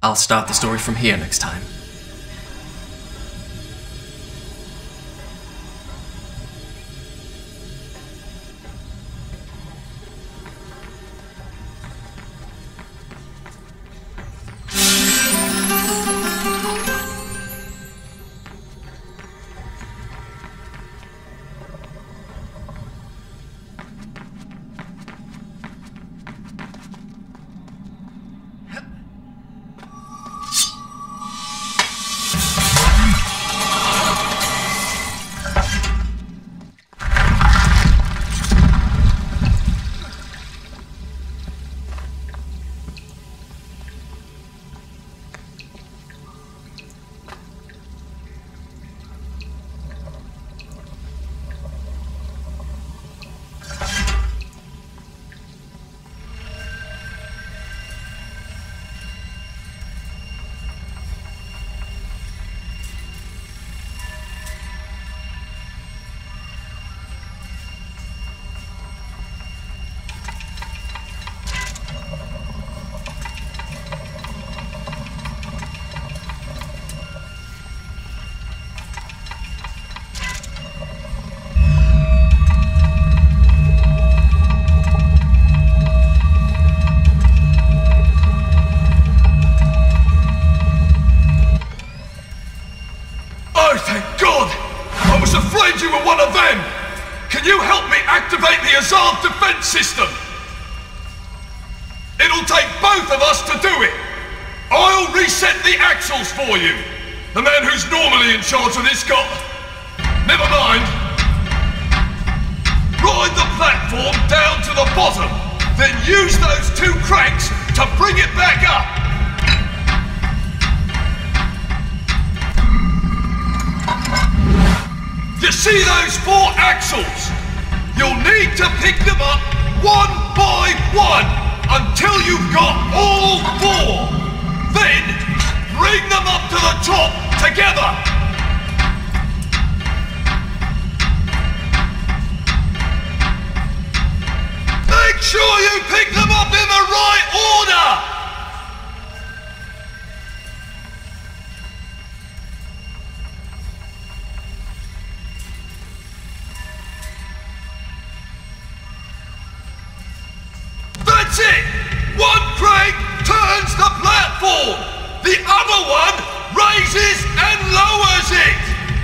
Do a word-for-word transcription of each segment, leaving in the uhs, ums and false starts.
I'll start the story from here next time. System. It'll take both of us to do it. I'll reset the axles for you. The man who's normally in charge of this got... Never mind. Ride the platform down to the bottom, then use those two cranks to bring it back up. You see those four axles? You'll need to pick them up one by one until you've got all four. Then bring them up to the top together. Make sure you pick them up in the right order. That's it! One crank turns the platform! The other one raises and lowers it!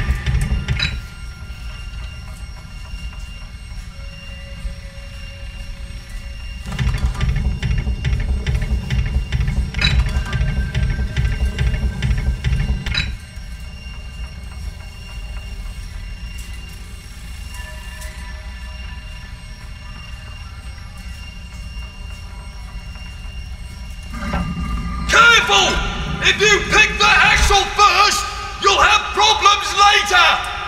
If you pick the axle first, you'll have problems later!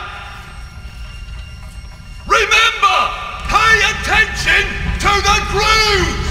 Remember, pay attention to the grooves!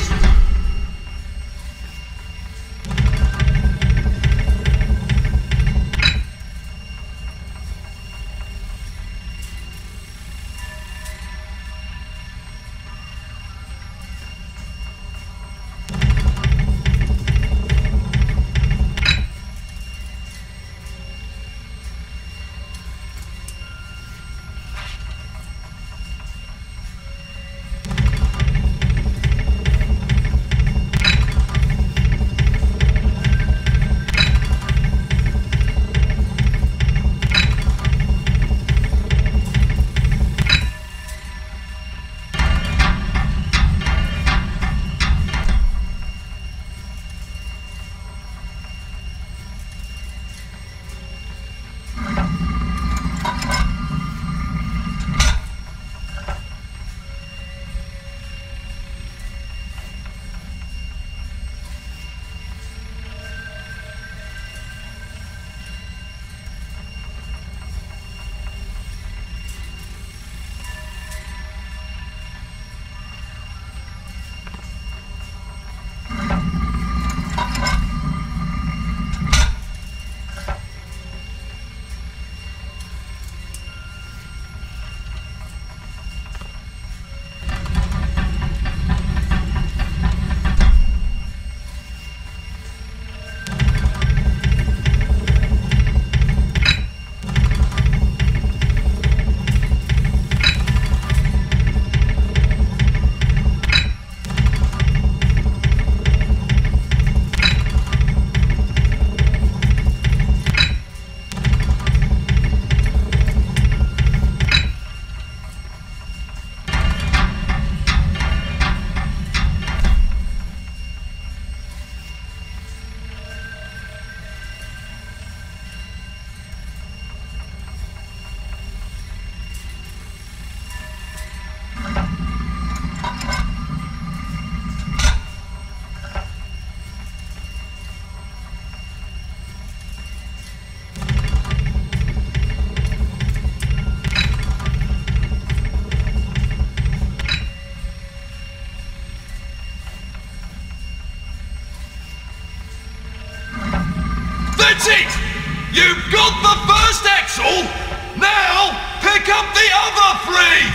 That's it! You've got the first axle! Now, pick up the other three!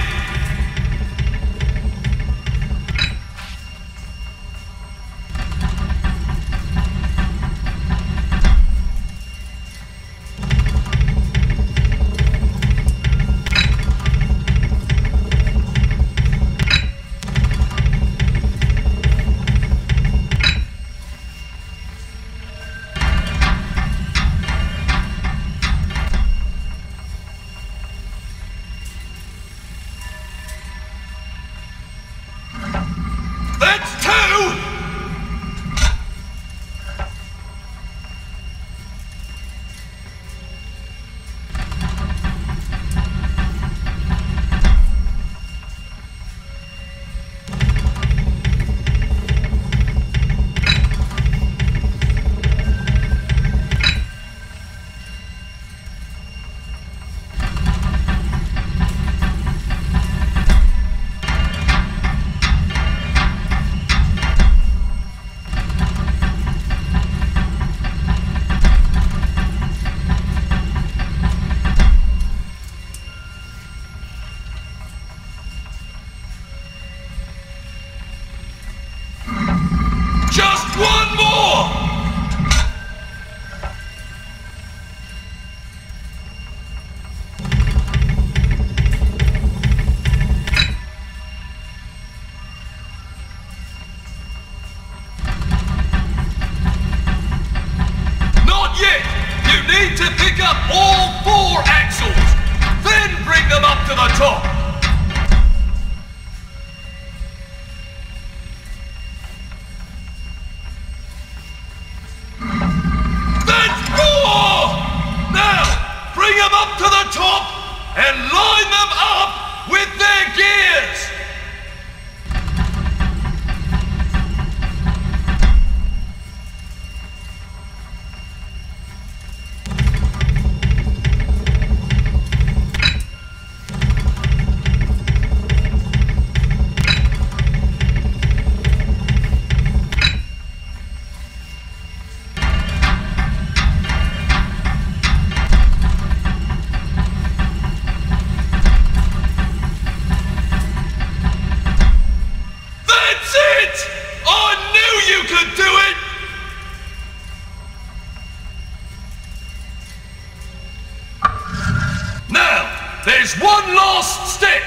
There's one last step.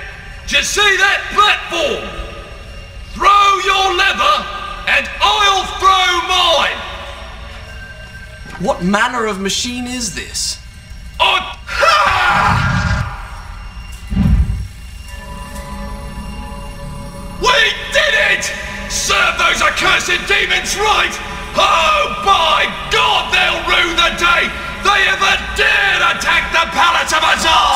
Do you see that platform? Throw your lever and I'll throw mine. What manner of machine is this? Oh, ha! We did it! Serve those accursed demons right! Oh, by God, they'll rue the day they ever dared attack the palace of us all!